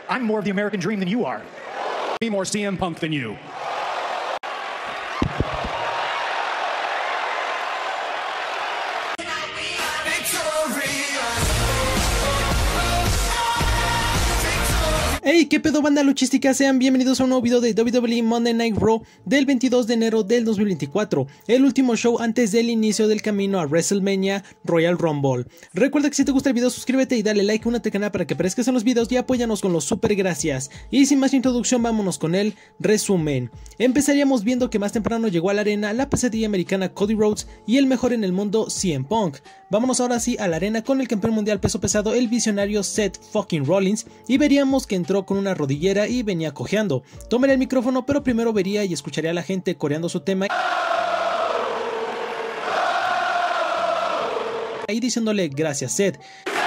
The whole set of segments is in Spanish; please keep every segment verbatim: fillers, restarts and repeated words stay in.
I'm more of the American dream than you are. Me more C M Punk than you. Hey, qué pedo banda luchística, sean bienvenidos a un nuevo video de W W E Monday Night Raw del veintidós de enero del dos mil veinticuatro, el último show antes del inicio del camino a WrestleMania Royal Rumble. Recuerda que si te gusta el video suscríbete y dale like, únete al canal para que aparezcas en los videos y apóyanos con los super gracias. Y sin más introducción vámonos con el resumen. Empezaríamos viendo que más temprano llegó a la arena la pesadilla americana Cody Rhodes y el mejor en el mundo C M Punk. Vámonos ahora sí a la arena con el campeón mundial peso pesado, el visionario Seth fucking Rollins, y veríamos que entró con una rodillera y venía cojeando. Tomaría el micrófono, pero primero vería y escucharía a la gente coreando su tema y diciéndole gracias Seth.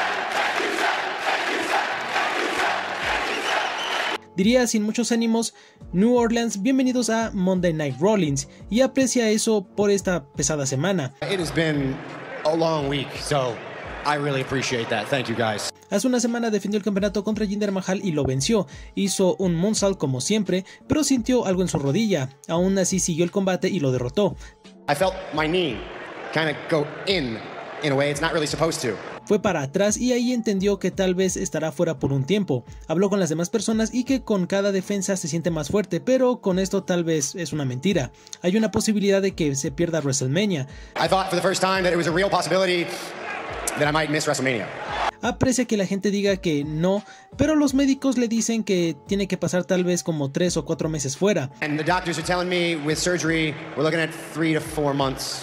Diría sin muchos ánimos: New Orleans, bienvenidos a Monday Night Rollins, y aprecia eso por esta pesada semana. It has been a long week, so I really appreciate that. Thank you guys. Hace una semana defendió el campeonato contra Jinder Mahal y lo venció. Hizo un moonsault como siempre, pero sintió algo en su rodilla. Aún así siguió el combate y lo derrotó. I felt my knee kind of go in in a way it's not really supposed to. Fue para atrás y ahí entendió que tal vez estará fuera por un tiempo. Habló con las demás personas y que con cada defensa se siente más fuerte, pero con esto tal vez es una mentira. Hay una posibilidad de que se pierda WrestleMania. I thought for the first time that it was a real possibility that I might miss WrestleMania. Aprecia que la gente diga que no, pero los médicos le dicen que tiene que pasar tal vez como tres o cuatro meses fuera. And the doctors are telling me with surgery we're looking at three to four months.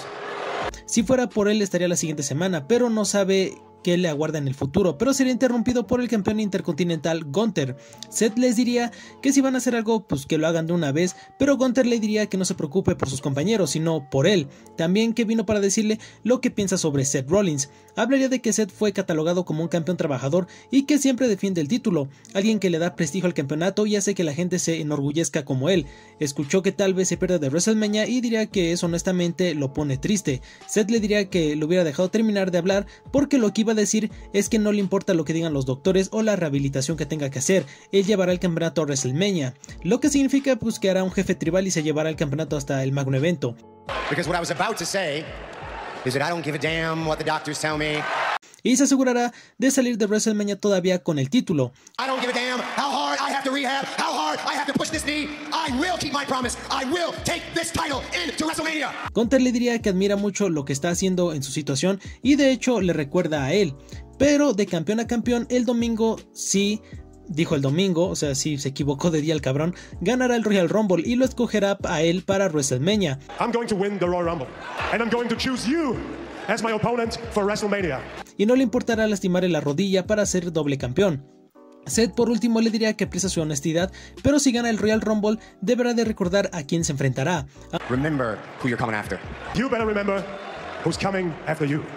Si fuera por él estaría la siguiente semana, pero no sabe qué le aguarda en el futuro, pero sería interrumpido por el campeón intercontinental Gunther. Seth les diría que si van a hacer algo, pues que lo hagan de una vez, pero Gunther le diría que no se preocupe por sus compañeros, sino por él. También que vino para decirle lo que piensa sobre Seth Rollins. Hablaría de que Seth fue catalogado como un campeón trabajador y que siempre defiende el título, alguien que le da prestigio al campeonato y hace que la gente se enorgullezca como él. Escuchó que tal vez se pierda de WrestleMania y diría que eso honestamente lo pone triste. Seth le diría que lo hubiera dejado terminar de hablar porque lo que iba a decir es que no le importa lo que digan los doctores o la rehabilitación que tenga que hacer, él llevará el campeonato a WrestleMania, lo que significa pues que hará un jefe tribal y se llevará el campeonato hasta el magno evento. Because what I was about to say is that I don't give a damn what the doctors tell me. Y se asegurará de salir de WrestleMania todavía con el título. I don't give a damn how hard I have to rehab, how hard I have to push this knee. I will keep my promise. I will take this title into WrestleMania. Gunther le diría que admira mucho lo que está haciendo en su situación y de hecho le recuerda a él. Pero de campeón a campeón, el domingo sí, dijo el domingo, o sea, sí se equivocó de día el cabrón, ganará el Royal Rumble y lo escogerá a él para WrestleMania. I'm going to win the Royal Rumble and I'm going to choose you as my opponent for WrestleMania. Y no le importará lastimarle la rodilla para ser doble campeón. Seth por último le diría que aprecia su honestidad, pero si gana el Royal Rumble deberá de recordar a quién se enfrentará. Remember who you're coming after. You better remember who's coming after you.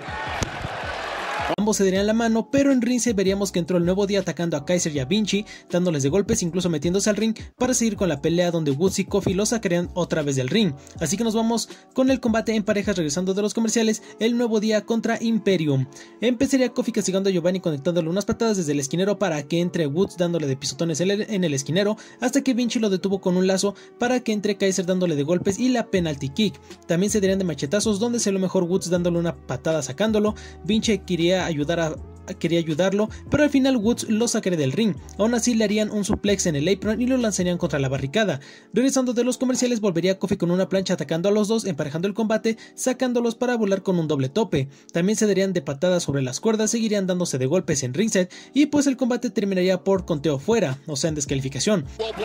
Ambos se darían la mano, pero en ring se veríamos que entró el nuevo día atacando a Kaiser y a Vinci, dándoles de golpes, incluso metiéndose al ring para seguir con la pelea donde Woods y Kofi los sacarían otra vez del ring. Así que nos vamos con el combate en parejas regresando de los comerciales, el nuevo día contra Imperium. Empezaría Kofi castigando a Giovanni conectándole unas patadas desde el esquinero para que entre Woods dándole de pisotones en el esquinero, hasta que Vinci lo detuvo con un lazo para que entre Kaiser dándole de golpes y la penalty kick. También se darían de machetazos donde se lo mejor Woods dándole una patada sacándolo. Vinci quería ayudar a quería ayudarlo, pero al final Woods lo sacaría del ring. Aún así le harían un suplex en el apron y lo lanzarían contra la barricada. Regresando de los comerciales volvería Kofi con una plancha atacando a los dos, emparejando el combate, sacándolos para volar con un doble tope. También se darían de patadas sobre las cuerdas, seguirían dándose de golpes en ringside y pues el combate terminaría por conteo fuera, o sea en descalificación.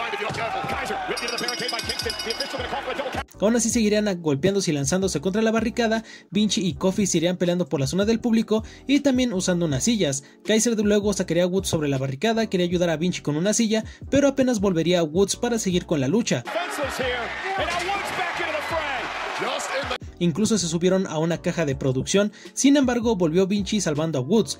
Aún así seguirían golpeándose y lanzándose contra la barricada. Vinci y Kofi se irían peleando por la zona del público y también usando unas sillas. Kaiser luego sacaría a Woods sobre la barricada, quería ayudar a Vinci con una silla, pero apenas volvería a Woods para seguir con la lucha. Incluso se subieron a una caja de producción, sin embargo volvió Vinci salvando a Woods.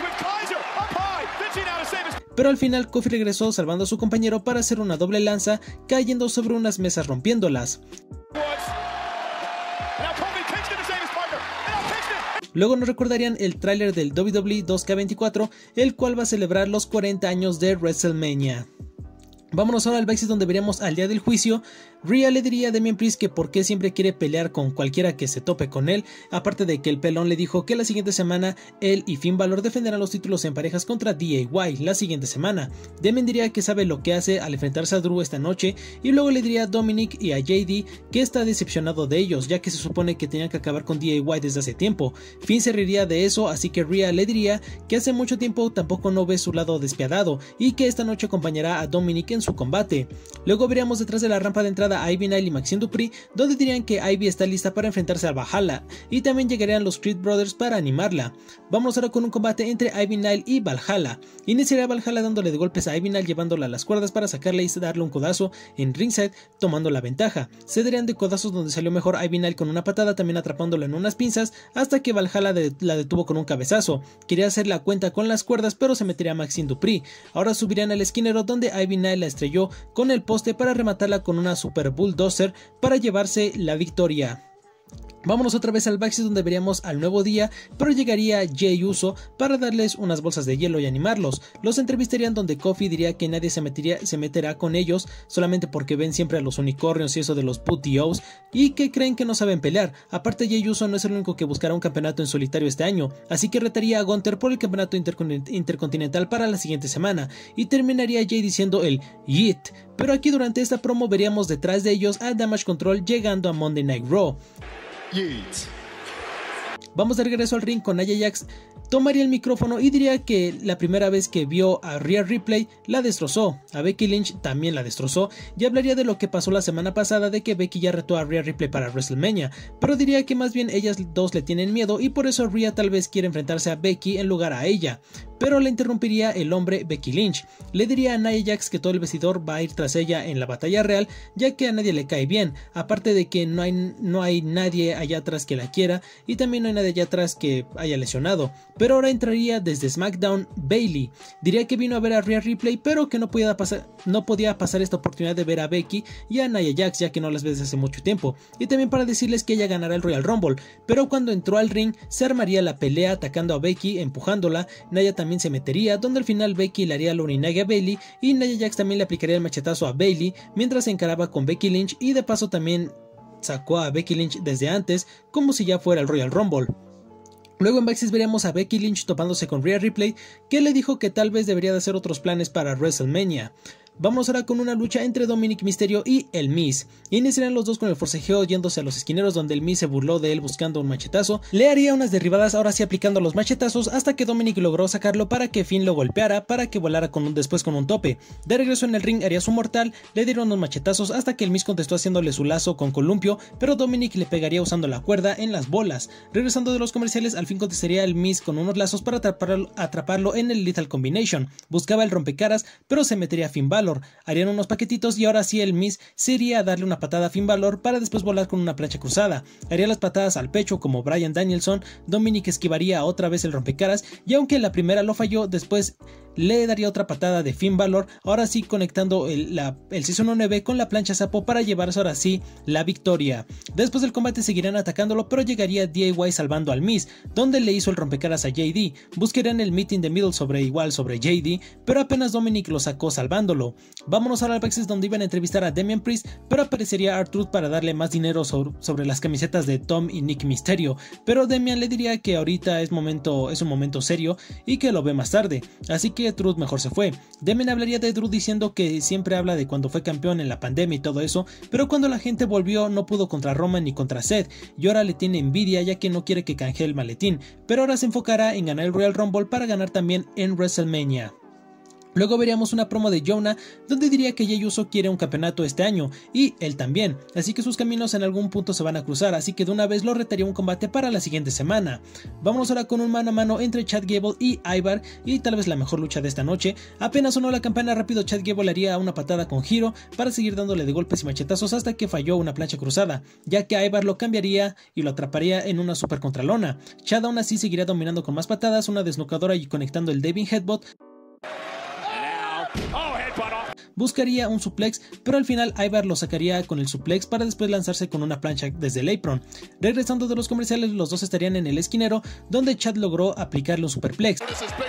Pero al final Kofi regresó salvando a su compañero para hacer una doble lanza, cayendo sobre unas mesas rompiéndolas. Luego nos recordarían el tráiler del W W E dos K veinticuatro, el cual va a celebrar los cuarenta años de WrestleMania. Vámonos ahora al backstage donde veremos al día del juicio. Rhea le diría a Damian Priest que por qué siempre quiere pelear con cualquiera que se tope con él, aparte de que el pelón le dijo que la siguiente semana él y Finn Balor defenderán los títulos en parejas contra D A Y la siguiente semana. Damian diría que sabe lo que hace al enfrentarse a Drew esta noche, y luego le diría a Dominic y a J D que está decepcionado de ellos, ya que se supone que tenían que acabar con D A Y desde hace tiempo. Finn se reiría de eso, así que Rhea le diría que hace mucho tiempo tampoco no ve su lado despiadado y que esta noche acompañará a Dominic en su combate. Luego veríamos detrás de la rampa de entrada a Ivy Nile y Maxine Dupri, donde dirían que Ivy está lista para enfrentarse a Valhalla, y también llegarían los Creed Brothers para animarla. Vamos ahora con un combate entre Ivy Nile y Valhalla. Iniciará Valhalla dándole de golpes a Ivy Nile, llevándola a las cuerdas para sacarle y darle un codazo en ringside, tomando la ventaja. Se darían de codazos donde salió mejor Ivy Nile con una patada, también atrapándola en unas pinzas, hasta que Valhalla de la detuvo con un cabezazo. Quería hacer la cuenta con las cuerdas, pero se metería a Maxine Dupri. Ahora subirían al esquinero, donde Ivy Nile la estrelló con el poste para rematarla con una Super Bulldozer para llevarse la victoria. Vámonos otra vez al backstage donde veríamos al nuevo día, pero llegaría Jey Uso para darles unas bolsas de hielo y animarlos. Los entrevistarían donde Kofi diría que nadie se, metería, se meterá con ellos solamente porque ven siempre a los unicornios y eso de los P T Os, y que creen que no saben pelear. Aparte, Jey Uso no es el único que buscará un campeonato en solitario este año, así que retaría a Gunther por el campeonato intercontinental para la siguiente semana, y terminaría Jey diciendo el Yeet. Pero aquí durante esta promo veríamos detrás de ellos a Damage Control llegando a Monday Night Raw. Yeet. Vamos de regreso al ring con Nia Jax. Tomaría el micrófono y diría que la primera vez que vio a Rhea Ripley la destrozó, a Becky Lynch también la destrozó, y hablaría de lo que pasó la semana pasada de que Becky ya retó a Rhea Ripley para WrestleMania, pero diría que más bien ellas dos le tienen miedo y por eso Rhea tal vez quiere enfrentarse a Becky en lugar a ella. Pero le interrumpiría el hombre Becky Lynch. Le diría a Nia Jax que todo el vestidor va a ir tras ella en la batalla real, ya que a nadie le cae bien, aparte de que no hay, no hay nadie allá atrás que la quiera, y también no hay nadie allá atrás que haya lesionado. Pero ahora entraría desde SmackDown Bayley. Diría que vino a ver a Rhea Ripley, pero que no podía pasar, no podía pasar esta oportunidad de ver a Becky y a Nia Jax, ya que no las ve desde hace mucho tiempo. Y también para decirles que ella ganará el Royal Rumble, pero cuando entró al ring se armaría la pelea atacando a Becky, empujándola. Nia también se metería, donde al final Becky le haría la urinage a Bayley y Nia Jax también le aplicaría el machetazo a Bayley mientras se encaraba con Becky Lynch, y de paso también sacó a Becky Lynch desde antes como si ya fuera el Royal Rumble. Luego en backstage veríamos a Becky Lynch topándose con Rhea Ripley, que le dijo que tal vez debería de hacer otros planes para WrestleMania. Vamos ahora con una lucha entre Dominic Mysterio y el Miz. Iniciarán los dos con el forcejeo yéndose a los esquineros, donde el Miz se burló de él buscando un machetazo. Le haría unas derribadas, ahora sí aplicando los machetazos, hasta que Dominic logró sacarlo para que Finn lo golpeara, para que volara con un, después con un tope. De regreso en el ring haría su mortal, le dieron unos machetazos hasta que el Miz contestó haciéndole su lazo con columpio, pero Dominic le pegaría usando la cuerda en las bolas. Regresando de los comerciales, al fin contestaría el Miz con unos lazos para atraparlo, atraparlo en el Lethal Combination. Buscaba el rompecaras, pero se metería a Finn Balor. Harían unos paquetitos y ahora sí el Miz se iría a darle una patada a Finn Balor para después volar con una plancha cruzada. Haría las patadas al pecho como Bryan Danielson. Dominic esquivaría otra vez el rompecaras, y aunque la primera lo falló, después le daría otra patada de Finn Balor, ahora sí conectando el, la, el seis uno nueve con la plancha sapo para llevarse ahora sí la victoria. Después del combate seguirán atacándolo, pero llegaría D A Y salvando al Miz, donde le hizo el rompecaras a J D. Buscarían el meet in the middle sobre igual sobre J D, pero apenas Dominic lo sacó salvándolo. Vámonos ahora al backstage donde iban a entrevistar a Damian Priest, pero aparecería R-Truth para darle más dinero sobre, sobre las camisetas de Tom y Nick Mysterio, pero Damian le diría que ahorita es, momento, es un momento serio y que lo ve más tarde, así que Truth mejor se fue. Damian hablaría de Drew diciendo que siempre habla de cuando fue campeón en la pandemia y todo eso, pero cuando la gente volvió no pudo contra Roman ni contra Seth, y ahora le tiene envidia ya que no quiere que canjee el maletín, pero ahora se enfocará en ganar el Royal Rumble para ganar también en WrestleMania. Luego veríamos una promo de Jonah donde diría que Jey Uso quiere un campeonato este año y él también, así que sus caminos en algún punto se van a cruzar, así que de una vez lo retaría un combate para la siguiente semana. Vámonos ahora con un mano a mano entre Chad Gable y Ivar, y tal vez la mejor lucha de esta noche. Apenas sonó la campana rápido, Chad Gable haría una patada con giro para seguir dándole de golpes y machetazos hasta que falló una plancha cruzada, ya que Ivar lo cambiaría y lo atraparía en una super contralona. Chad aún así seguirá dominando con más patadas, una desnucadora y conectando el Diving Headbutt. buscaría un suplex, pero al final Ivar lo sacaría con el suplex para después lanzarse con una plancha desde el apron. Regresando de los comerciales, los dos estarían en el esquinero, donde Chad logró aplicarle un superplex.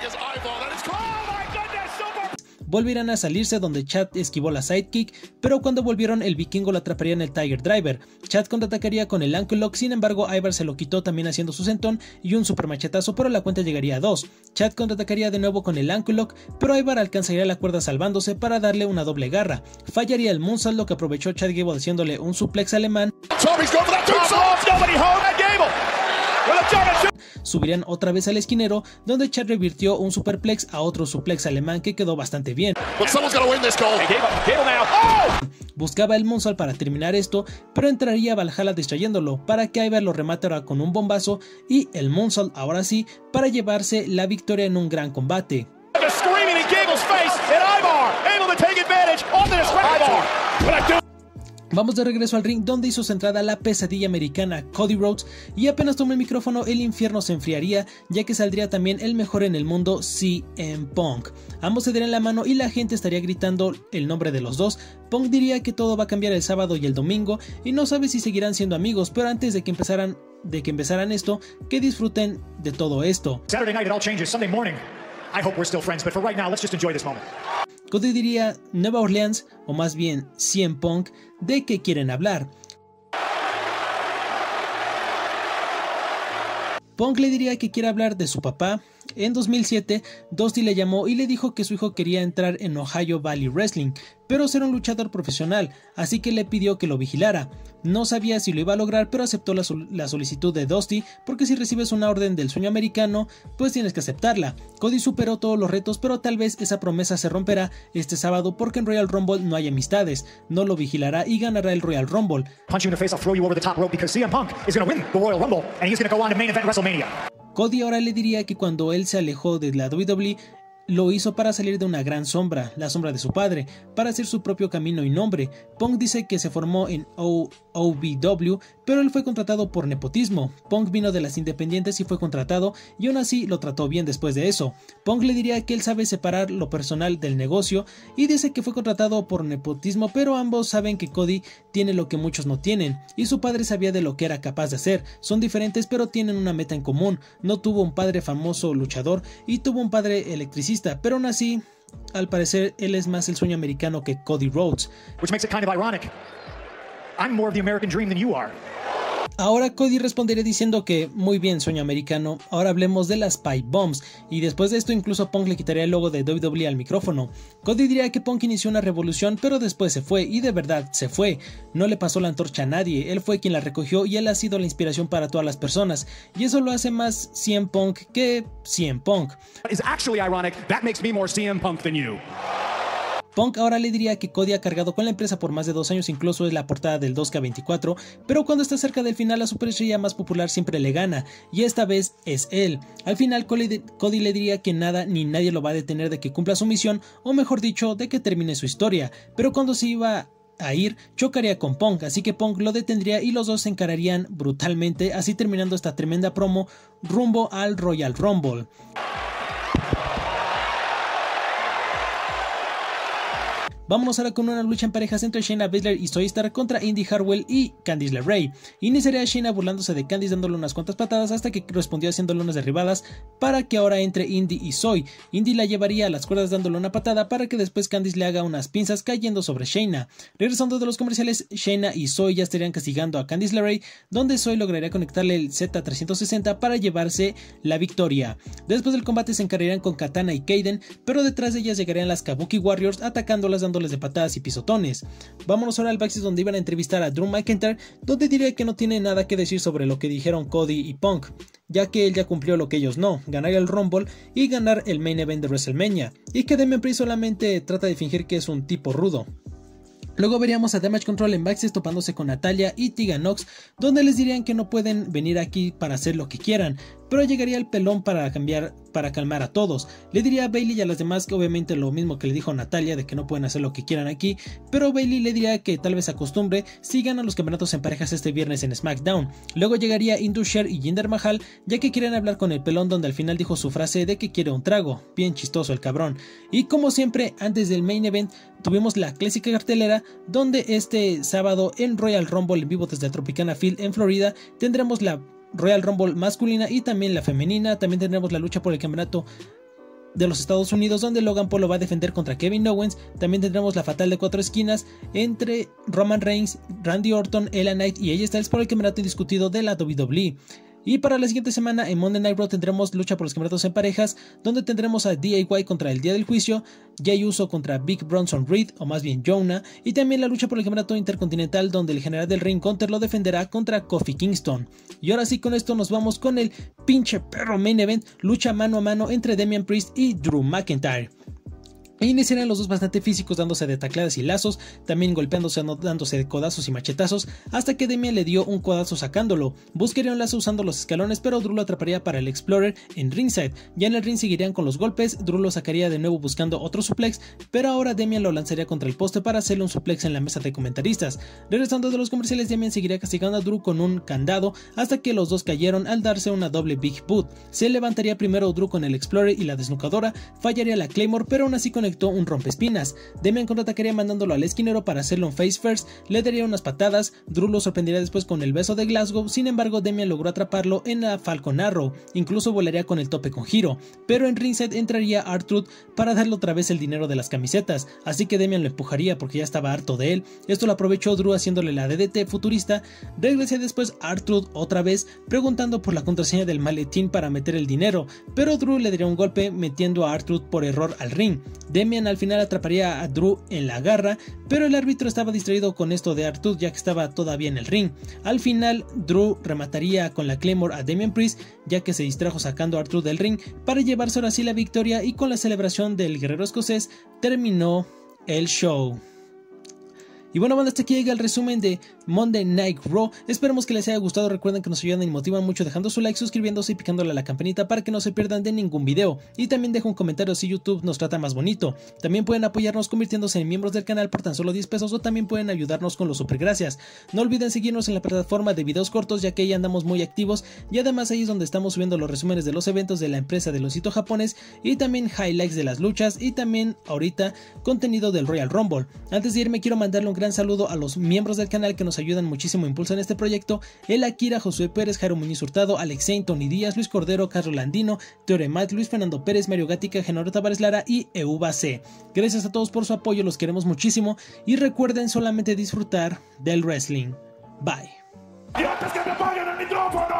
Volverán a salirse, donde Chad esquivó la sidekick, pero cuando volvieron el vikingo lo atraparía en el Tiger Driver. Chad contraatacaría con el Ankle Lock, sin embargo Ivar se lo quitó también haciendo su sentón y un super machetazo, pero la cuenta llegaría a dos. Chad contraatacaría de nuevo con el Ankle Lock, pero Ivar alcanzaría la cuerda salvándose para darle una doble garra. Fallaría el moonsault, lo que aprovechó Chad Gable haciéndole un suplex alemán. Subirían otra vez al esquinero, donde Chad revirtió un superplex a otro suplex alemán que quedó bastante bien. Buscaba el moonsault para terminar esto, pero entraría Valhalla distrayéndolo para que Ivar lo rematara con un bombazo y el moonsault ahora sí para llevarse la victoria en un gran combate. Vamos de regreso al ring, donde hizo su entrada la pesadilla americana Cody Rhodes, y apenas tomó el micrófono el infierno se enfriaría, ya que saldría también el mejor en el mundo, C M Punk. Ambos se darían la mano y la gente estaría gritando el nombre de los dos. Punk diría que todo va a cambiar el sábado y el domingo y no sabe si seguirán siendo amigos, pero antes de que empezaran, de que empezaran esto, que disfruten de todo esto. Saturday night it all changes. Sunday morning, I hope we're still friends, but for right now, let's just enjoy this moment. Cody diría Nueva Orleans, o más bien C M Punk, de qué quieren hablar. Punk le diría que quiere hablar de su papá. En dos mil siete, Dusty le llamó y le dijo que su hijo quería entrar en Ohio Valley Wrestling, pero ser un luchador profesional, así que le pidió que lo vigilara. No sabía si lo iba a lograr, pero aceptó la, sol la solicitud de Dusty, porque si recibes una orden del sueño americano, pues tienes que aceptarla. Cody superó todos los retos, pero tal vez esa promesa se romperá este sábado porque en Royal Rumble no hay amistades. No lo vigilará y ganará el Royal Rumble. Punch you in the face, I'll throw you over the top rope because C M Punk is going to win the Royal Rumble and he's going to go on to main event WrestleMania. Cody ahora le diría que cuando él se alejó de la W W E, lo hizo para salir de una gran sombra, la sombra de su padre, para hacer su propio camino y nombre. Punk dice que se formó en O V W, pero él fue contratado por nepotismo. Punk vino de las independientes y fue contratado, y aún así lo trató bien después de eso. Punk le diría que él sabe separar lo personal del negocio, y dice que fue contratado por nepotismo, pero ambos saben que Cody tiene lo que muchos no tienen, y su padre sabía de lo que era capaz de hacer. Son diferentes, pero tienen una meta en común. No tuvo un padre famoso luchador, y tuvo un padre electricista, pero aún así, al parecer, él es más el sueño americano que Cody Rhodes. Which makes it kind of ironic. I'm more of the American dream than you are. Ahora Cody respondería diciendo que muy bien, sueño americano, ahora hablemos de las Pipe Bombs, y después de esto incluso Punk le quitaría el logo de W W E al micrófono. Cody diría que Punk inició una revolución, pero después se fue, y de verdad se fue. No le pasó la antorcha a nadie, él fue quien la recogió y él ha sido la inspiración para todas las personas, y eso lo hace más C M Punk que C M Punk. It's actually ironic. That makes me more C M Punk than you. Punk ahora le diría que Cody ha cargado con la empresa por más de dos años, incluso es la portada del dos K veinticuatro, pero cuando está cerca del final la superestrella más popular siempre le gana, y esta vez es él. Al final Cody le diría que nada ni nadie lo va a detener de que cumpla su misión, o mejor dicho, de que termine su historia, pero cuando se iba a ir, chocaría con Punk, así que Punk lo detendría y los dos se encararían brutalmente, así terminando esta tremenda promo rumbo al Royal Rumble. Vámonos ahora con una lucha en parejas entre Shayna Baszler y Zoey Stark contra Indi Hartwell y Candice LeRae. Iniciaría Shayna burlándose de Candice dándole unas cuantas patadas hasta que respondió haciéndole unas derribadas para que ahora entre Indi y Zoey. Indi la llevaría a las cuerdas dándole una patada para que después Candice le haga unas pinzas cayendo sobre Shayna. Regresando de los comerciales, Shayna y Zoey ya estarían castigando a Candice LeRae, donde Zoey lograría conectarle el Z trescientos sesenta para llevarse la victoria. Después del combate se encararían con Katana y Kaden, pero detrás de ellas llegarían las Kabuki Warriors atacándolas dándoles de patadas y pisotones. Vámonos ahora al backstage donde iban a entrevistar a Drew McIntyre, donde diría que no tiene nada que decir sobre lo que dijeron Cody y Punk, ya que él ya cumplió lo que ellos no, ganar el Rumble y ganar el main event de WrestleMania, y que Damian Priest solamente trata de fingir que es un tipo rudo. Luego veríamos a Damage Control en backstage topándose con Natalya y Tegan Nox, donde les dirían que no pueden venir aquí para hacer lo que quieran, pero llegaría el pelón para cambiar, para calmar a todos. Le diría a Bayley y a las demás que obviamente lo mismo que le dijo Natalya, de que no pueden hacer lo que quieran aquí, pero Bayley le diría que tal vez acostumbre si ganan los campeonatos en parejas este viernes en SmackDown. Luego llegaría Indus Sher y Jinder Mahal, ya que quieren hablar con el pelón, donde al final dijo su frase de que quiere un trago. Bien chistoso el cabrón. Y como siempre, antes del main event tuvimos la clásica cartelera, donde este sábado en Royal Rumble en vivo desde el Tropicana Field en Florida tendremos la Royal Rumble masculina y también la femenina. También tendremos la lucha por el campeonato de los Estados Unidos, donde Logan Paul lo va a defender contra Kevin Owens. También tendremos la fatal de cuatro esquinas entre Roman Reigns, Randy Orton, L A Knight y A J Styles por el campeonato indiscutido de la W W E. Y para la siguiente semana en Monday Night Raw tendremos lucha por los campeonatos en parejas, donde tendremos a D I Y contra el Día del Juicio, Jey Uso contra Big Bronson Reed, o más bien Jonah, y también la lucha por el campeonato intercontinental, donde el general del ring Gunther lo defenderá contra Kofi Kingston. Y ahora sí, con esto nos vamos con el pinche perro main event, lucha mano a mano entre Damian Priest y Drew McIntyre. E iniciarán los dos bastante físicos, dándose de tacleadas y lazos, también golpeándose, dándose de codazos y machetazos, hasta que Damian le dio un codazo sacándolo. Buscaría un lazo usando los escalones, pero Drew lo atraparía para el Explorer en ringside. Ya en el ring seguirían con los golpes, Drew lo sacaría de nuevo buscando otro suplex, pero ahora Damian lo lanzaría contra el poste para hacerle un suplex en la mesa de comentaristas. Regresando de los comerciales, Damian seguiría castigando a Drew con un candado, hasta que los dos cayeron al darse una doble Big Boot. Se levantaría primero Drew con el Explorer y la desnucadora, fallaría la Claymore, pero aún así con un rompeespinas. Damian contraatacaría mandándolo al esquinero para hacerlo un face first, le daría unas patadas, Drew lo sorprendería después con el beso de Glasgow. Sin embargo, Damian logró atraparlo en la Falcon Arrow, incluso volaría con el tope con giro, pero en ringside entraría R-Truth para darle otra vez el dinero de las camisetas, así que Damian lo empujaría porque ya estaba harto de él. Esto lo aprovechó Drew haciéndole la D D T futurista. Regresé después R-Truth otra vez preguntando por la contraseña del maletín para meter el dinero, pero Drew le daría un golpe metiendo a R-Truth por error al ring. Damian al final atraparía a Drew en la garra, pero el árbitro estaba distraído con esto de R-Truth, ya que estaba todavía en el ring. Al final Drew remataría con la Claymore a Damian Priest, ya que se distrajo sacando a R-Truth del ring para llevarse ahora sí la victoria, y con la celebración del guerrero escocés terminó el show. Y bueno, banda, hasta aquí llega el resumen de Monday Night Raw. Esperemos que les haya gustado. Recuerden que nos ayudan y motivan mucho dejando su like, suscribiéndose y picándole a la campanita para que no se pierdan de ningún video. Y también deja un comentario si YouTube nos trata más bonito. También pueden apoyarnos convirtiéndose en miembros del canal por tan solo diez pesos, o también pueden ayudarnos con los super gracias. No olviden seguirnos en la plataforma de videos cortos, ya que ahí andamos muy activos, y además ahí es donde estamos subiendo los resúmenes de los eventos de la empresa del osito japonés, y también highlights de las luchas, y también ahorita contenido del Royal Rumble. Antes de irme quiero mandarle un gran saludo a los miembros del canal que nos ayudan muchísimo a impulsar este proyecto: el Akira, Josué Pérez, Jairo Muñiz Hurtado, Alexei, Tony Díaz, Luis Cordero, Carlos Landino, Teoremat, Luis Fernando Pérez, Mario Gatica, Genaro Tavares Lara y Euba C. Gracias a todos por su apoyo, los queremos muchísimo, y recuerden solamente disfrutar del wrestling. Bye. Y antes que me apaguen el micrófono,